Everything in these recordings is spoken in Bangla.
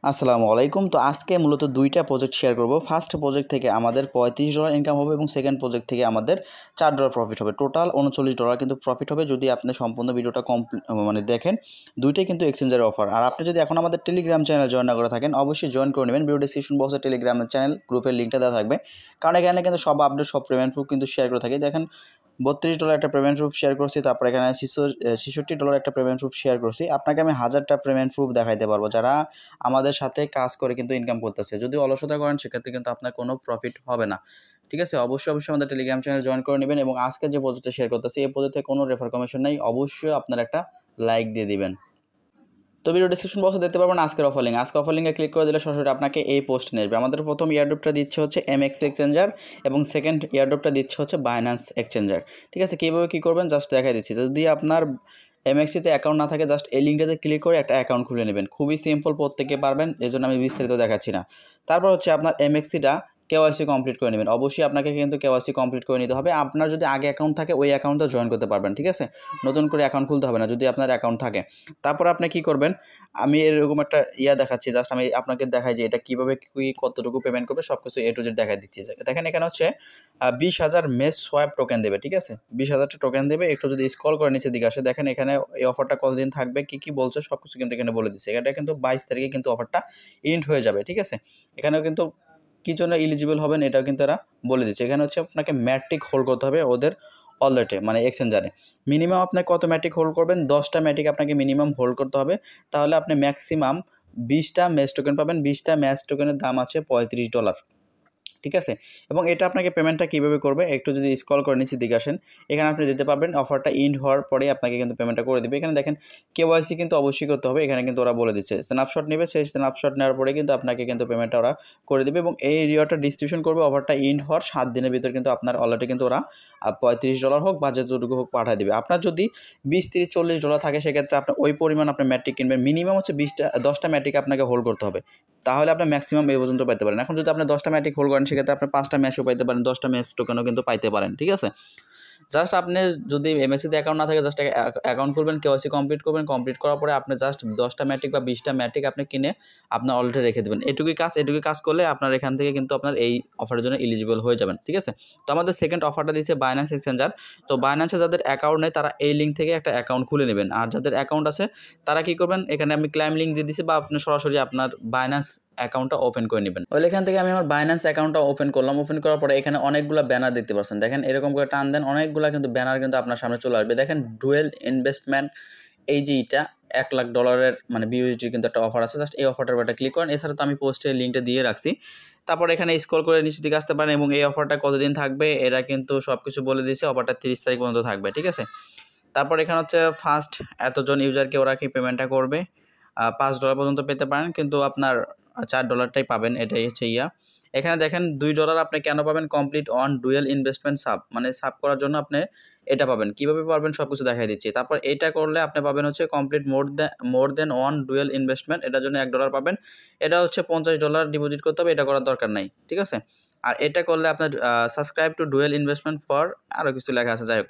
আসসালামু আলাইকুম। তো আজকে মূলত দুইটা প্রজেক্ট শেয়ার করব। ফার্স্ট প্রজেক্ট থেকে আমাদের $35 ইনকাম হবে এবং সেকেন্ড প্রজেক্ট থেকে আমাদের $4 প্রফিট হবে। টোটাল $39 কিন্তু প্রফিট হবে যদি আপনি সম্পূর্ণ ভিডিওটা দেখেন। দুইটাই কিন্তু এক্সচেঞ্জের অফার। আর আপনি যদি এখন আমাদের টেলিগ্রাম চ্যানেল জয়েন না করে থাকেন অবশ্যই জয়েন করে নেবেন। ভিডিও ডেসক্রিপশন বক্সে টেলিগ্রামের চ্যানেল গ্রুপের লিঙ্কটা দেওয়া থাকবে। কারণ এখানে কিন্তু সব আপডেট সব পেমেন্ট প্রুফ কিন্তু শেয়ার করে থাকি। দেখেন $32 একটা পেমেন্ট প্রুফ শেয়ার করছি, তারপর এখানে $66 একটা পেমেন্ট প্রুফ শেয়ার করছি। আপনাকে আমি 1000টা পেমেন্ট প্রুফ দেখাইতে পারবো যারা আমাদের সাথে কাজ করে কিন্তু ইনকাম করতেছে। যদি অলসতা করেন সেক্ষেত্রে কিন্তু আপনার কোনো প্রফিট হবে না। ঠিক আছে, অবশ্যই আমাদের টেলিগ্রাম চ্যানেল জয়েন করে নেবেন। এবং আজকে যে প্রজেক্টটা শেয়ার করতেছি এই প্রজেক্টে কোনো রেফার কমিশন নেই, অবশ্যই আপনার একটা লাইক দিয়ে দিবেন। তো ভিডিও ডিসক্রিপশন বক্সে দেখতে পারবেন আজকের অফার লিঙ্ক। আজকে অফার লিঙ্কে ক্লিক করে দিলে সরাসরি আপনাকে এই পোস্ট নেবে। আমাদের প্রথম ইয়ারড্রপটা দিচ্ছে হচ্ছে Mexc এক্সচেঞ্জার এবং সেকেন্ড ইয়ারড্রপটা দিচ্ছে হচ্ছে Binance এক্সচেঞ্জার। ঠিক আছে, কীভাবে কী করবেন জাস্ট দেখাই দিচ্ছি। যদি আপনার Mexc-তে অ্যাকাউন্ট না থাকে জাস্ট এই লিঙ্কটাতে ক্লিক করে একটা অ্যাকাউন্ট খুলে নেবেন। খুবই সিম্পল, প্রত্যেকে পারবেন, এই জন্য আমি বিস্তারিত দেখাচ্ছি না। তারপর হচ্ছে আপনার Mexc-টা কেওয়াইসি কমপ্লিট করে নেবেন। অবশ্যই আপনাকে কিন্তু কেওয়াইসি কমপ্লিট করে নিতে হবে। আপনার যদি আগে অ্যাকাউন্ট থাকে ওই অ্যাকাউন্টে জয়েন করতে পারবেন। ঠিক আছে, নতুন করে অ্যাকাউন্ট খুলতে হবে না যদি আপনার অ্যাকাউন্ট থাকে। তারপর আপনি কি করবেন, আমি এরকম একটা দেখাচ্ছি, জাস্ট আমি আপনাকে দেখাই যে এটা কীভাবে কী কতটুকু পেমেন্ট করবে সব কিছু A to Z দেখাই দিচ্ছি। দেখেন এখানে হচ্ছে 20,000 মেস সোয়াইপ টোকেন দেবে। ঠিক আছে, 20,000টা টোকেন দেবে। একটু যদি স্ক্রল করে নিচের দিকে আসে দেখেন এখানে এই অফারটা কতদিন থাকবে, কী বলছে সব কিছু কিন্তু এখানে বলে দিচ্ছে। এটা কিন্তু 22 তারিখে কিন্তু অফারটা এন্ড হয়ে যাবে। ঠিক আছে, এখানেও কিন্তু কী জন্য এলিজিবল হবেন এটাও কিন্তু এরা বলে দিচ্ছে। এখানে হচ্ছে আপনাকে ম্যাট্রিক হোল্ড করতে হবে ওদের ওয়ালেটে, মানে এক্সচেঞ্জারে। মিনিমাম আপনি কত ম্যাট্রিক হোল্ড করবেন? 10টা ম্যাট্রিক আপনাকে মিনিমাম হোল্ড করতে হবে। তাহলে আপনি ম্যাক্সিমাম 20টা ম্যাচ টোকেন পাবেন। 20টা ম্যাচ টোকেনের দাম আছে $35। ঠিক আছে, এবং এটা আপনাকে পেমেন্টটা কীভাবে করবে একটু যদি স্ক্রল করে নিচে দিকে আসেন এখানে আপনি দিতে পারবেন। অফারটা এন্ড হওয়ার পরে আপনাকে কিন্তু পেমেন্টটা করে দেবে। এখানে দেখেন কেওয়াইসি কিন্তু অবশ্যই করতে হবে। এখানে কিন্তু ওরা বলে দিচ্ছে স্ন্যাপশট নেবে, সেই স্ন্যাপশট নেওয়ার পরে কিন্তু আপনাকে কিন্তু পেমেন্টটা ওরা করে দেবে এবং এই রিওয়ার্ডটা ডিস্ট্রিবিউশন করবে অফারটা এন্ড হওয়ার 7 দিনের ভিতর। কিন্তু আপনার অলরেডি কিন্তু ওরা $35 হোক বা যতটুকু হোক পাঠিয়ে দেবে। আপনার যদি 20, 30, $40 থাকে সেক্ষেত্রে আপনি ওই পরিমাণ আপনার ম্যাট্রিক কিনবেন। মিনিমাম হচ্ছে 10টা ম্যাট্রিক আপনাকে হোল্ড করতে হবে, তাহলে আপনি ম্যাক্সিমাম এই পর্যন্ত পাইতে পারেন। এখন যদি আপনি 10টা ম্যাট্রিক হোল্ড করেন সেক্ষেত্রে আপনি 5টা ম্যাচও পাইতে পারেন, 10টা ম্যাচ টোকেনও কিন্তু পাইতে পারেন। ঠিক আছে, জাস্ট আপনি যদি Mexc-তে অ্যাকাউন্ট না থাকে জাস্ট অ্যাকাউন্ট খুলবেন, কেওয়াইসি কমপ্লিট করবেন। কমপ্লিট করার পরে আপনি জাস্ট 10টা ম্যাট্রিক বা 20টা ম্যাট্রিক আপনি কিনে আপনার ওয়ালেটে রেখে দেবেন। এটুকুই কাজ করলে আপনার এখান থেকে কিন্তু আপনার এই অফারের জন্য এলিজিবল হয়ে যাবেন। ঠিক আছে, তো আমাদের সেকেন্ড অফারটা দিচ্ছে Binance এক্সচেঞ্জার। তো Binance-এ যাদের অ্যাকাউন্ট নেই তারা এই লিঙ্ক থেকে একটা অ্যাকাউন্ট খুলে নেবেন। আর যাদের অ্যাকাউন্ট আছে তারা কী করবেন, এখানে আমি ক্লাইম লিঙ্ক দিয়ে দিচ্ছি বা আপনি সরাসরি আপনার Binance অ্যাকাউন্টটা ওপেন করে নেবেন। ওই এখান থেকে আমি আমার Binance অ্যাকাউন্টটা ওপেন করলাম। ওপেন করার পরে এখানে অনেকগুলো ব্যানার দেখতে পাচ্ছেন। দেখেন এরকম করে টান দেন, অনেকগুলো কিন্তু ব্যানার কিন্তু আপনার সামনে চলে আসবে। দেখেন ডুয়েল ইনভেস্টমেন্ট, এই যে এটা $1,00,000 মানে BUSD কিন্তু একটা অফার আছে। জাস্ট এই অফারটার উপর ক্লিক করেন। এছাড়া তো আমি পোস্টের লিঙ্কটা দিয়ে রাখছি। তারপর এখানে স্ক্রল করে নিচের দিকে আসতে পারেন এবং এই অফারটা কতদিন থাকবে এরা কিন্তু সব কিছু বলে দিয়েছে। অফারটা 30 তারিখ পর্যন্ত থাকবে। ঠিক আছে, তারপর এখানে হচ্ছে ফার্স্ট এতজন ইউজারকে ওরা কি পেমেন্টটা করবে, $5 পর্যন্ত পেতে পারেন, কিন্তু আপনার $4টাই পাবেন। এটাই হচ্ছে এখানে দেখেন $2 আপনি কেন পাবেন, complete on dual investment sub, মানে সাব করার জন্য আপনি এটা পাবেন। কীভাবে পাবেন সব কিছু দেখাই দিচ্ছি। তারপর এটা করলে আপনি পাবেন হচ্ছে complete more than on dual investment, এটার জন্য $1 পাবেন। এটা হচ্ছে $50 ডিপোজিট করতে হবে, এটা করার দরকার নাই। ঠিক আছে, আর এটা করলে আপনার subscribe to dual investment for আরও কিছু লেখা আছে। যাই হোক,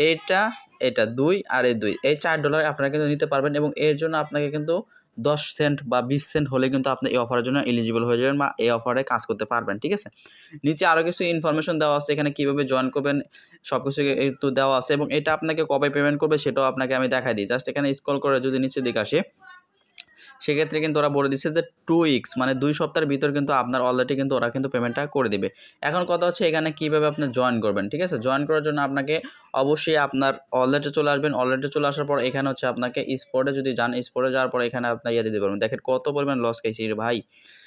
এটা 2 আর এই 2 এই $4 আপনারা কিন্তু নিতে পারবেন এবং এর জন্য আপনাকে কিন্তু 10 সেন্ট বা 20 সেন্ট হলে কিন্তু আপনি এই অফারের জন্য এলিজিবল হয়ে যাবেন বা এই অফারে কাজ করতে পারবেন। ঠিক আছে, নিচে আরও কিছু ইনফরমেশন দেওয়া আছে, এখানে কীভাবে জয়েন করবেন সব কিছু একটু দেওয়া আছে এবং এটা আপনাকে কবে পেমেন্ট করবে সেটাও আপনাকে আমি দেখাই দিই। জাস্ট এখানে স্ক্রল করে যদি নিচের দিকে আসে সেক্ষেত্রে কিন্তু ওরা বলে দিচ্ছে যে 2 উইকস মানে 2 সপ্তাহের ভিতর কিন্তু আপনার অলরেডি কিন্তু ওরা কিন্তু পেমেন্টটা করে দেবে। এখন কথা হচ্ছে এখানে কীভাবে আপনি জয়েন করবেন। ঠিক আছে, জয়েন করার জন্য আপনাকে অবশ্যই আপনার ওয়ালেটে চলে আসবেন। ওয়ালেটে চলে আসার পর এখানে হচ্ছে আপনাকে স্পটে যদি যান, স্পটে যাওয়ার পর এখানে আপনার দিতে পারবেন। দেখেন কত পরিমাণ লস খাইছি রে ভাই,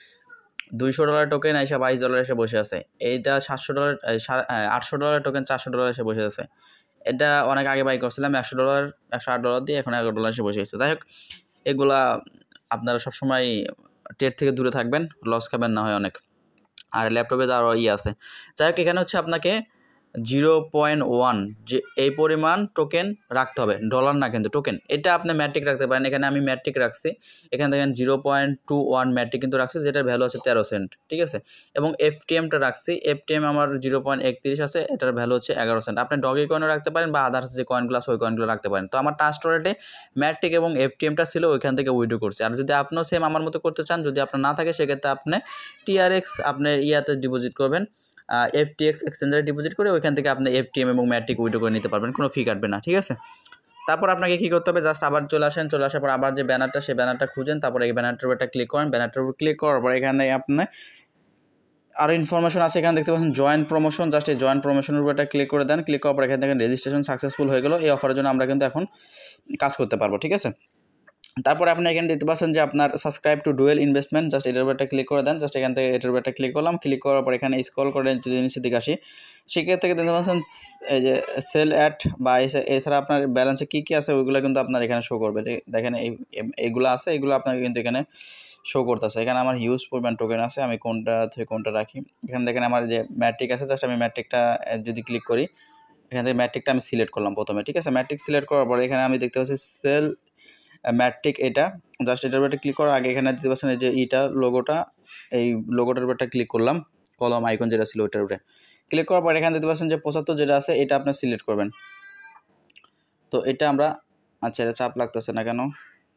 $200 টোকেন এসে $22 এসে বসে আছে। এইটা $700 $800 টোকেন $400 এসে বসে আছে। এটা অনেক আগে বাই করছিলাম $100 $108 দিয়ে, এখন $11 এসে বসে আছে। যাই হোক, এগুলা আপনারা সবসময় ট্রেড থেকে দূরে থাকবেন, লস খাবেন না হয় অনেক। আর ল্যাপটপে তো আরও আছে। যাই হোক, এখানে হচ্ছে আপনাকে 0.1 যে এই পরিমাণ টোকেন রাখতে হবে, ডলার না কিন্তু টোকেন। এটা আপনি ম্যাট্রিক রাখতে পারেন, এখানে আমি ম্যাট্রিক রাখছি, এখানে দেখেন 0.21 ম্যাট্রিক কিন্তু রাখছি, যেটার ভ্যালু আছে 13 সেন্ট, ঠিক আছে। এবং এফটিএমটা রাখছি, এফটিএম আমার 0.31 আছে, এটার ভ্যালু হচ্ছে 11 সেন্ট। আপনি ডগি কয়েনও রাখতে পারেন বা আদার্স যে কয়েনগুলো আছে ওই কয়েনগুলো রাখতে পারেন। তো আমার ট্রাস্ট ওয়ালেটে ম্যাট্রিক এবং এফটিএমটা ছিল, ওইখান থেকে উইথড্র করছি। আর যদি আপনিও সেম আমার মতো করতে চান, যদি আপনার না থাকে, সেক্ষেত্রে আপনি টিআরএক্স আপনি ইয়াতে ডিপোজিট করবেন, এফটিএক্স এক্সচেঞ্জারে ডিপোজিট করে ওইখান থেকে আপনি এফটিএম এবং ম্যাট্রিক উইথড্র করে নিতে পারবেন, কোনো ফি কাটবে না, ঠিক আছে। তারপর আপনাকে কী করতে হবে, জাস্ট আবার চলে আসার পর আবার যে ব্যানারটা, সেই ব্যানারটা খুঁজেন, তারপরে এই ব্যানারটার উপর একটা ক্লিক করেন, ব্যানারটার উপর ক্লিক করার পর এখানে আপনি আরও ইনফরমেশন আছে, এখানে দেখতে পাচ্ছেন জয়েন প্রমোশন, জাস্ট এই জয়েন প্রমোশনের উপর একটা ক্লিক করে দেন। ক্লিক করার পর এখানে দেখেন রেজিস্ট্রেশন সাকসেসফুল হয়ে গেল। এই অফারের জন্য আমরা কিন্তু এখন কাজ করতে পারবো, ঠিক আছে। তারপরে আপনি এখানে দেখতে পাচ্ছেন যে আপনার subscribe to dual investment, just এটার উপর একটা ক্লিক করে দেন। জাস্ট এখান থেকে এটার উপর একটা ক্লিক করলাম, ক্লিক করার পর এখানে স্ক্রল করে যদি নিচের দিকে আসি, সেক্ষেত্রে থেকে দেখতে পাচ্ছেন এই যে সেল অ্যাট বা এছাড়া আপনার ব্যালেন্সে কী কী আছে ওইগুলো কিন্তু আপনার এখানে শো করবে। দেখেন এইগুলো আছে, এগুলো আপনাকে কিন্তু এখানে শো করতেছে। এখানে আমার হিউজ পরিমাণ টোকেন আছে, আমি কোনটা থেকে কোনটা রাখি। এখানে দেখেন আমার যে ম্যাট্রিক আছে, জাস্ট আমি ম্যাট্রিকটা যদি ক্লিক করি, এখান থেকে ম্যাট্রিকটা আমি সিলেক্ট করলাম প্রথমে, ঠিক আছে। ম্যাট্রিক সিলেক্ট করার পরে এখানে আমি দেখতে পাচ্ছি সেল ম্যাট্রিক, এটা জাস্ট এটার উপর ক্লিক করার আগে এখানে দেখতে পাচ্ছেন এই যে ইটা লোগোটা, এই লোগোটার উপর একটা ক্লিক করলাম, কলম আইকন যেটা ছিল ওইটার উপরে ক্লিক করার পর এখানে দেখতে পাচ্ছেন যে 75 যেটা আছে এটা আপনি সিলেক্ট করবেন। তো এটা আমরা, আচ্ছা এটা চাপ লাগতেছে না কেন,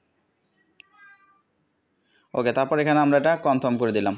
ওকে। তারপর এখানে আমরা এটা কনফার্ম করে দিলাম।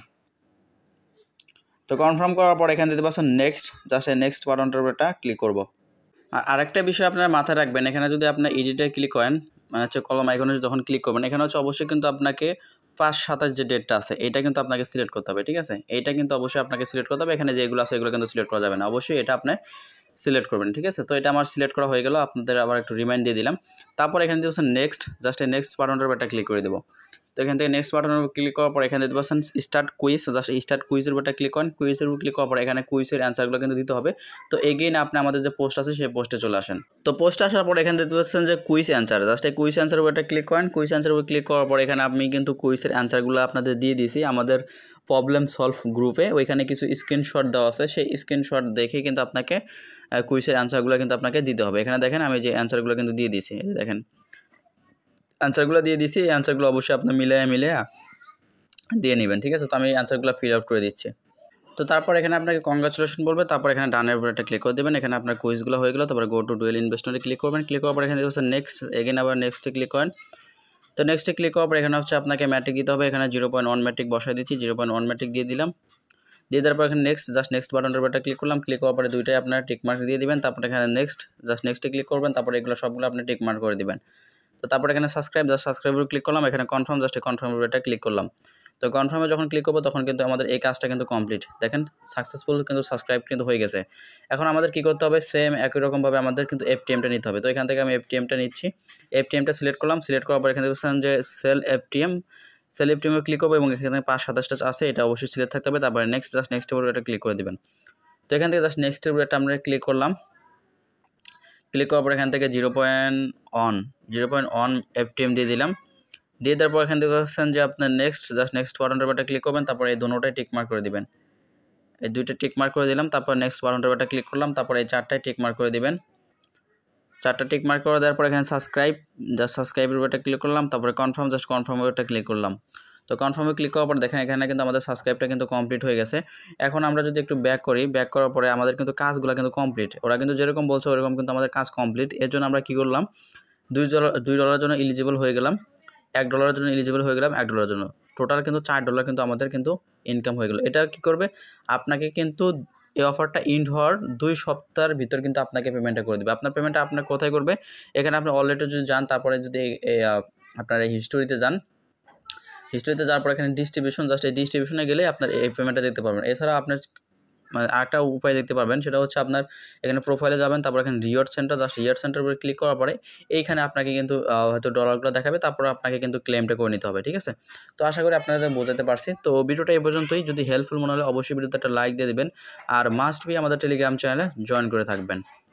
তো কনফার্ম করার পর এখানে দেখতে পাচ্ছেন নেক্সট, জাস্ট এই নেক্সট বাটনটার উপর এটা ক্লিক করব। আর আরেকটা বিষয় আপনারা মাথায় রাখবেন, এখানে যদি আপনার এডিটে ক্লিক করেন, মানে হচ্ছে কলম আইকনে যখন ক্লিক করবেন, এখানে হচ্ছে অবশ্যই কিন্তু আপনাকে 5/27 যে ডেটটা আছে এটা কিন্তু আপনাকে সিলেক্ট করতে হবে, ঠিক আছে। এইটা কিন্তু অবশ্যই আপনাকে সিলেক্ট করতে হবে, এখানে যেগুলো আছে এগুলো কিন্তু সিলেক্ট করা যাবে না, অবশ্যই এটা আপনি সিলেক্ট করবেন, ঠিক আছে। তো এটা আমার সিলেক্ট করা হয়ে গেল, আপনাদের আবার একটু রিমাইন্ড দিয়ে দিলাম। তারপর এখানে দিচ্ছেন নেক্সট, জাস্ট এই নেক্সট বাটনটার উপর একটা ক্লিক করে দেবো। তো এখান থেকে নেক্সট বাটনের উপর ক্লিক করার পর এখানে দেখতে পাচ্ছেন স্টার্ট কুইজ, জাস্ট এই স্টার্ট কুইজের উপর ক্লিক করেন। কুইজের উপর ক্লিক করার পর এখানে কুইজের অ্যান্সারগুলো কিন্তু দিতে হবে। তো এগেইন আপনি আমাদের যে পোস্ট আছে সেই পোস্টে চলে আসেন। তো পোস্টে আসার পর এখানে দেখতে পাচ্ছেন যে কুইজ অ্যান্সার, জাস্ট এই কুইজ অ্যান্সারের উপর ক্লিক করেন। কুইজ অ্যান্সারের উপর ক্লিক করার পর এখানে আমি কিন্তু কুইজের অ্যান্সারগুলো আপনাদের দিয়ে দিয়েছি আমাদের প্রবলেম সলভ গ্রুপে, ওইখানে কিছু স্ক্রিনশট দেওয়া আছে, সেই স্ক্রিনশট দেখে কিন্তু আপনাকে কুইজের অ্যান্সারগুলো কিন্তু আপনাকে দিতে হবে। এখানে দেখেন আমি যে অ্যান্সারগুলো কিন্তু দিয়ে দিয়েছি, দেখেন অ্যান্সারগুলো দিয়ে দিয়েছি, এই অ্যান্সারগুলো অবশ্যই আপনি মিলে দিয়ে নেবেন, ঠিক আছে। তো আমি অ্যান্সারগুলো ফিল আউট করে দিচ্ছি। তো তারপর এখানে আপনাকে কংগ্রাচুলেশন বলবে, তারপর এখানে ডানের উপর একটা ক্লিক করে দেবেন। এখানে আপনার কুইজগুলো হয়ে গেল, তারপর গো টু ডুয়েল ইনভেস্টমেন্টে ক্লিক করবেন। ক্লিক করার পর এখানে দেখছেন নেক্সট, এগেন আবার নেক্সটে ক্লিক করেন। তো নেক্সটে ক্লিক করার পর এখানে হচ্ছে আপনাকে ম্যাট্রিক দিতে হবে, এখানে 0.1 ম্যাট্রিক বসাই দিচ্ছি, 0.1 ম্যাট্রিক দিয়ে দিলাম। দিয়ে দেওয়ার পর এখানে নেক্সট, জাস্ট নেক্সট বাটনটার উপর একটা ক্লিক করলাম। ক্লিক করার পরে দুইটাই আপনার টিক মার্ক দিয়ে দিবেন। তারপর এখানে নেক্সট, জাস্ট নেক্সটে ক্লিক করবেন, তারপর এগুলো সবগুলো আপনি টিক মার্ক করে দিবেন। তো তারপর এখানে সাবস্ক্রাইব, জাস্ট সাবস্ক্রাইবের ক্লিক করলাম। এখানে কনফার্ম, জাস্ট কনফার্মের উপর একটা ক্লিক করলাম। তো কনফার্মে যখন ক্লিক করবো তখন কিন্তু আমাদের এই কাজটা কিন্তু কমপ্লিট, দেখেন সাকসেসফুল কিন্তু সাবস্ক্রাইব কিন্তু হয়ে গেছে। এখন আমাদের কী করতে হবে, সেম একই রকমভাবে আমাদের কিন্তু এফটিএমটা নিতে হবে। তো এখান থেকে আমি এফটিএমটা নিচ্ছি, এফটিএমটা সিলেক্ট করলাম। সিলেক্ট করার পর এখানে দেখছেন যে সেল এফটিএমে ক্লিক করবো এবং এখানে 5/27 আছে, এটা অবশ্যই সিলেক্ট থাকতে হবে। তারপরে নেক্সট, জাস্ট নেক্সটের উপর একটা ক্লিক করে দেবেন। তো এখান থেকে জাস্ট নেক্সটের উপর একটা আমরা ক্লিক করলাম। ক্লিক করার পর এখান থেকে 0.1 এফটিএম দিয়ে দিলাম। দিয়ে দেওয়ার পর এখান থেকে দেখছেন যে আপনার নেক্সট, জাস্ট নেক্সট বাটনটার উপর ক্লিক করবেন, তারপর এই দুটোটাই টিক মার্ক করে দিবেন। এই দুইটা টিক মার্ক করে দিলাম, তারপর নেক্সট বাটনটার উপর ক্লিক করলাম, তারপর এই চারটায় টিক মার্ক করে দিবেন। চারটা টিক মার্ক করে দেওয়ার পর এখানে সাবস্ক্রাইব, জাস্ট সাবস্ক্রাইবের উপর ক্লিক করলাম, তারপরে কনফার্ম, জাস্ট কনফার্মের উপর ক্লিক করলাম। তো কনফার্মে ক্লিক করার পর দেখেন এখানে কিন্তু আমাদের সাবস্ক্রাইবটা কিন্তু কমপ্লিট হয়ে গেছে। এখন আমরা যদি একটু ব্যাক করি, ব্যাক করার পরে আমাদের কিন্তু কাজগুলো কিন্তু কমপ্লিট, ওরা কিন্তু যেরকম বলছে ওরকম কিন্তু আমাদের কাজ কমপ্লিট। এর জন্য আমরা কী করলাম, $2 জন্য এলিজিবল হয়ে গেলাম, $1 জন্য এলিজিবল হয়ে গেলাম, $1 জন্য টোটাল কিন্তু $4 কিন্তু আমাদের কিন্তু ইনকাম হয়ে গেল। এটা কী করবে, আপনাকে কিন্তু এই অফারটা ইন্ড হওয়ার 2 সপ্তাহের ভিতর কিন্তু আপনাকে পেমেন্টটা করে দেবে। আপনার পেমেন্টটা আপনার কোথায় করবে, এখানে আপনি অলরেডি যদি যান, তারপরে যদি আপনার এই হিস্টোরিতে যাওয়ার পর এখানে ডিস্ট্রিবিউশন, জাস্ট এই ডিস্ট্রিবিউশনে গেলে আপনার এই পেমেন্টটা দেখতে পারবেন। এছাড়া আপনার মানে আরেকটা উপায় দেখতে পারবেন, সেটা হচ্ছে আপনার এখানে প্রোফাইলে যাবেন, তারপর এখানে reward centre, just reward centre উপরে ক্লিক করার পরে এইখানে আপনাকে কিন্তু হয়তো ডলারগুলো দেখাবে, তারপর আপনাকে কিন্তু ক্লেমটা করে নিতে হবে, ঠিক আছে। তো আশা করি আপনাদের বোঝাতে পারছি। তো ভিডিওটা এই পর্যন্তই, যদি হেল্পফুল মনে হলে অবশ্যই ভিডিওতে একটা লাইক দিয়ে দেবেন, আর মাস্ট বি আমাদের টেলিগ্রাম চ্যানেলে জয়েন করে থাকবেন।